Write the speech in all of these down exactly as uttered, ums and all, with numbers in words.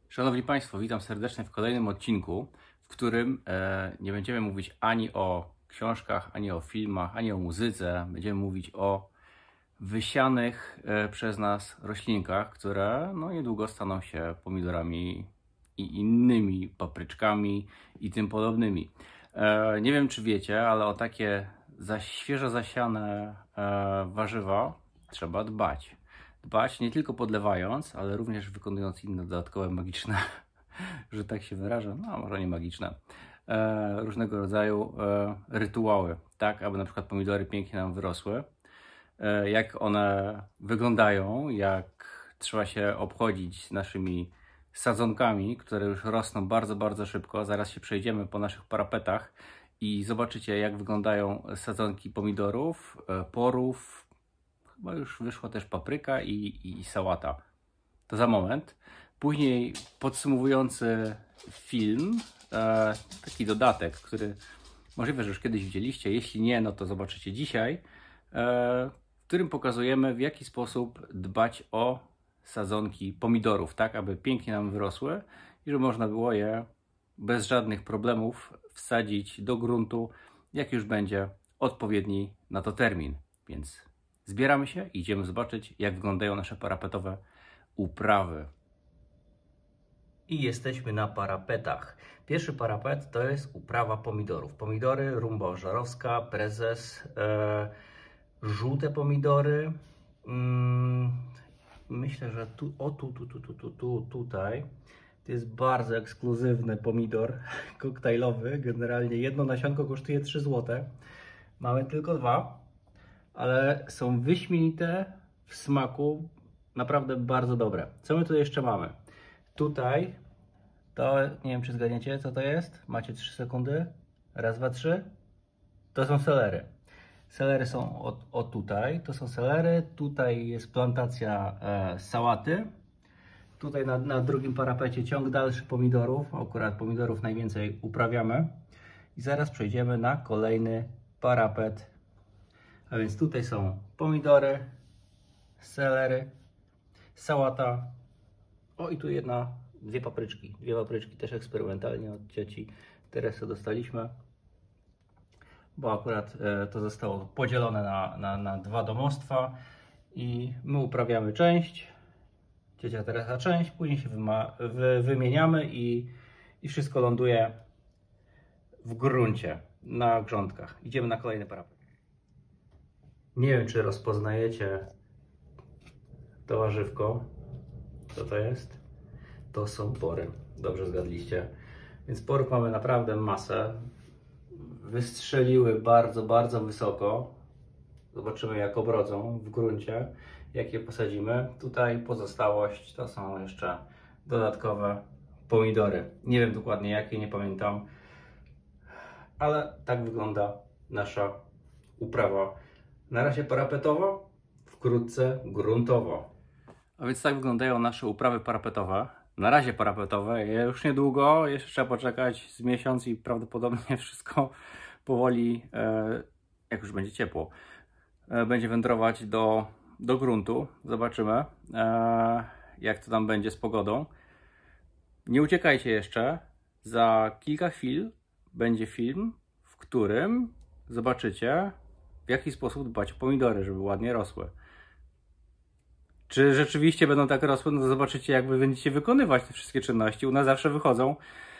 Szanowni Państwo, witam serdecznie w kolejnym odcinku, w którym e, nie będziemy mówić ani o książkach, ani o filmach, ani o muzyce. Będziemy mówić o wysianych e, przez nas roślinkach, które no, niedługo staną się pomidorami i innymi papryczkami i tym podobnymi. E, nie wiem, czy wiecie, ale o takie za, świeżo zasiane e, warzywa trzeba dbać. Dbać nie tylko podlewając, ale również wykonując inne dodatkowe magiczne, że tak się wyrażę, no może nie magiczne, e, różnego rodzaju e, rytuały, tak aby na przykład pomidory pięknie nam wyrosły. E, jak one wyglądają, jak trzeba się obchodzić z naszymi sadzonkami, które już rosną bardzo, bardzo szybko. Zaraz się przejdziemy po naszych parapetach i zobaczycie, jak wyglądają sadzonki pomidorów, e, porów. Chyba już wyszła też papryka i, i, i sałata. To za moment. Później podsumowujący film, e, taki dodatek, który możliwe, że już kiedyś widzieliście. Jeśli nie, no to zobaczycie dzisiaj, e, w którym pokazujemy, w jaki sposób dbać o sadzonki pomidorów, tak aby pięknie nam wyrosły i żeby można było je bez żadnych problemów wsadzić do gruntu, jak już będzie odpowiedni na to termin. Więc zbieramy się i idziemy zobaczyć, jak wyglądają nasze parapetowe uprawy. I jesteśmy na parapetach. Pierwszy parapet to jest uprawa pomidorów. Pomidory, rumba ożarowska, prezes, e, żółte pomidory. Mm, myślę, że tu, o tu, tu, tu, tu, tu, tu, tutaj to jest bardzo ekskluzywny pomidor koktajlowy. Generalnie jedno nasionko kosztuje trzy złote. Mamy tylko dwa, ale są wyśmienite w smaku, naprawdę bardzo dobre. Co my tu jeszcze mamy? Tutaj to, nie wiem czy zgadniecie co to jest, macie trzy sekundy, raz, dwa, trzy, to są selery. Selery są o, o tutaj, to są selery, tutaj jest plantacja e, sałaty, tutaj na, na drugim parapecie ciąg dalszy pomidorów, akurat pomidorów najwięcej uprawiamy i zaraz przejdziemy na kolejny parapet. A więc tutaj są pomidory, selery, sałata. O i tu jedna, dwie papryczki. Dwie papryczki też eksperymentalnie od cioci Teresy dostaliśmy. Bo akurat e, to zostało podzielone na, na, na dwa domostwa. I my uprawiamy część, ciocia Teresa część, później się wyma, wy, wymieniamy i, i wszystko ląduje w gruncie, na grządkach. Idziemy na kolejny parapet. Nie wiem, czy rozpoznajecie to warzywko. Co to jest? To są pory. Dobrze zgadliście. Więc porów mamy naprawdę masę. Wystrzeliły bardzo, bardzo wysoko. Zobaczymy, jak obrodzą w gruncie, jak je posadzimy. Tutaj pozostałość to są jeszcze dodatkowe pomidory. Nie wiem dokładnie jakie, nie pamiętam. Ale tak wygląda nasza uprawa. Na razie parapetowo, wkrótce gruntowo. A więc tak wyglądają nasze uprawy parapetowe. Na razie parapetowe, już niedługo, jeszcze trzeba poczekać z miesiąc i prawdopodobnie wszystko powoli, jak już będzie ciepło, będzie wędrować do, do gruntu. Zobaczymy, jak to tam będzie z pogodą. Nie uciekajcie jeszcze, za kilka chwil będzie film, w którym zobaczycie, w jaki sposób dbać o pomidory, żeby ładnie rosły. Czy rzeczywiście będą tak rosły? No to zobaczycie, jak wy będziecie wykonywać te wszystkie czynności. U nas zawsze wychodzą.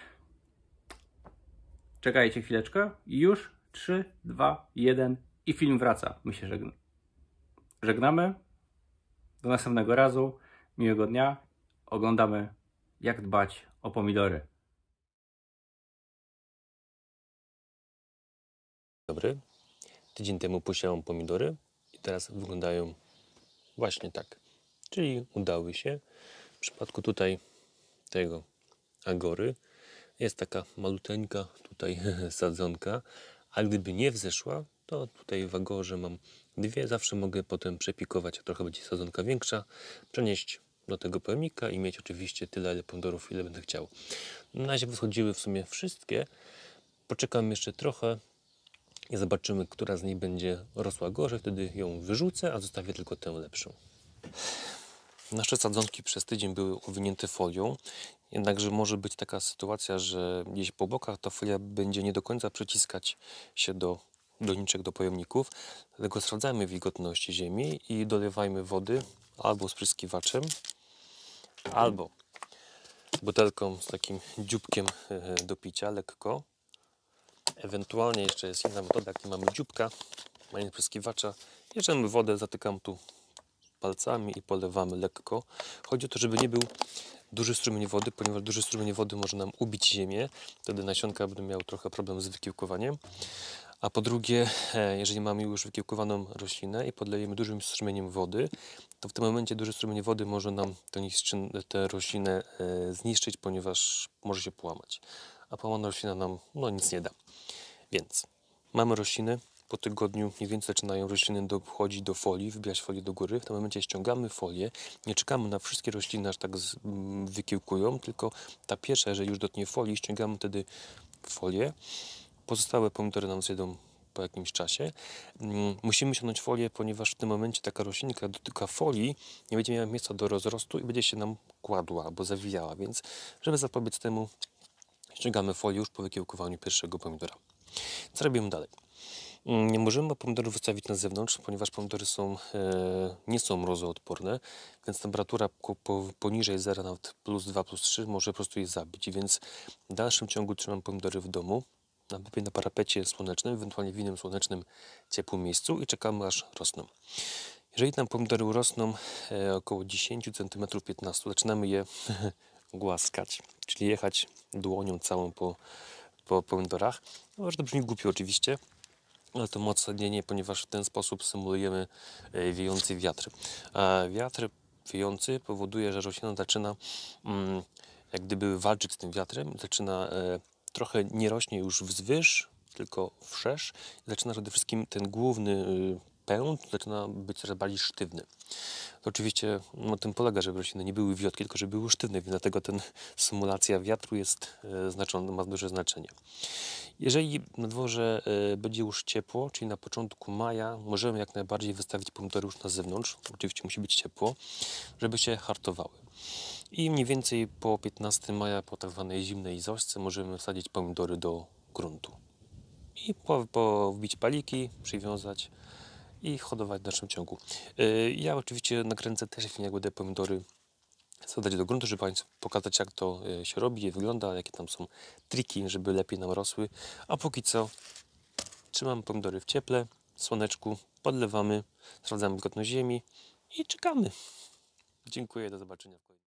Czekajcie chwileczkę. I już trzy, dwa, jeden i film wraca. My się żegn żegnamy. Do następnego razu. Miłego dnia. Oglądamy, jak dbać o pomidory. Dobry. Tydzień temu posiałem pomidory i teraz wyglądają właśnie tak. Czyli udały się. W przypadku tutaj tego agory jest taka maluteńka tutaj sadzonka, a gdyby nie wzeszła, to tutaj w agorze mam dwie. Zawsze mogę potem przepikować, a trochę będzie sadzonka większa, przenieść do tego pojemnika i mieć oczywiście tyle ile pomidorów, ile będę chciał. Na razie wyschodziły w sumie wszystkie. Poczekam jeszcze trochę i zobaczymy, która z nich będzie rosła gorzej. Wtedy ją wyrzucę, a zostawię tylko tę lepszą. Nasze sadzonki przez tydzień były owinięte folią, jednakże może być taka sytuacja, że gdzieś po bokach ta folia będzie nie do końca przyciskać się do doniczek, do pojemników. Dlatego sprawdzajmy wilgotność ziemi i dolewajmy wody albo spryskiwaczem, albo butelką z takim dzióbkiem do picia lekko. Ewentualnie jeszcze jest inna metoda, jak nie mamy dzióbka, a nie spryskiwacza. Bierzemy wodę, zatykam tu palcami i polewamy lekko. Chodzi o to, żeby nie był duży strumień wody, ponieważ duży strumień wody może nam ubić ziemię. Wtedy nasionka będą miały trochę problem z wykiełkowaniem. A po drugie, jeżeli mamy już wykiełkowaną roślinę i podlejemy dużym strumieniem wody, to w tym momencie duży strumień wody może nam tę roślinę zniszczyć, ponieważ może się połamać. A połamana roślina nam no, nic nie da. Więc mamy rośliny. Po tygodniu mniej więcej zaczynają rośliny dochodzić do folii, wybijać folię do góry. W tym momencie ściągamy folię. Nie czekamy na wszystkie rośliny, aż tak z, mm, wykiełkują, tylko ta pierwsza, jeżeli już dotknie folii, ściągamy wtedy folię. Pozostałe pomidory nam zjedą po jakimś czasie. Mm, musimy ściągnąć folię, ponieważ w tym momencie taka roślinka dotyka folii, nie będzie miała miejsca do rozrostu i będzie się nam kładła albo zawijała. Więc żeby zapobiec temu, ściągamy folię już po wykiełkowaniu pierwszego pomidora. Co robimy dalej? Nie możemy pomidorów wystawić na zewnątrz, ponieważ pomidory są, e, nie są mrozoodporne, więc temperatura po, po, poniżej zera, nawet plus dwa, plus trzy, może po prostu je zabić. Więc w dalszym ciągu trzymam pomidory w domu, na, na parapecie słonecznym, ewentualnie w innym słonecznym, ciepłym miejscu i czekamy, aż rosną. Jeżeli tam pomidory urosną e, około dziesięć centymetrów, piętnaście, zaczynamy je głaskać, czyli jechać dłonią całą po, po pomidorach. No, że to brzmi głupio oczywiście, ale to mocne nie, ponieważ w ten sposób symulujemy wiejący wiatr. A wiatr wiejący powoduje, że roślina zaczyna mm, jak gdyby walczyć z tym wiatrem, zaczyna e, trochę nie rośnie już wzwyż, tylko wszerz. Zaczyna przede wszystkim ten główny y, pęd zaczyna być coraz bardziej sztywny. To oczywiście na tym polega, żeby rośliny nie były wiotkie, tylko żeby były sztywne, więc dlatego ten symulacja wiatru jest e, znaczona, ma duże znaczenie. Jeżeli na dworze y, będzie już ciepło, czyli na początku maja, możemy jak najbardziej wystawić pomidory już na zewnątrz. Oczywiście musi być ciepło, żeby się hartowały. I mniej więcej po piętnastego maja, po tak zwanej zimnej zośce, możemy wsadzić pomidory do gruntu. I po, po wbić paliki, przywiązać i hodować w dalszym ciągu. Y, ja oczywiście nakręcę też film, jak będę pomidory wsadzać do gruntu, żeby Państwu pokazać, jak to się robi, jak wygląda, jakie tam są triki, żeby lepiej nam rosły. A póki co trzymamy pomidory w cieple, w słoneczku, podlewamy, sprawdzamy wilgotność ziemi i czekamy. Dziękuję, do zobaczenia w kolejnym.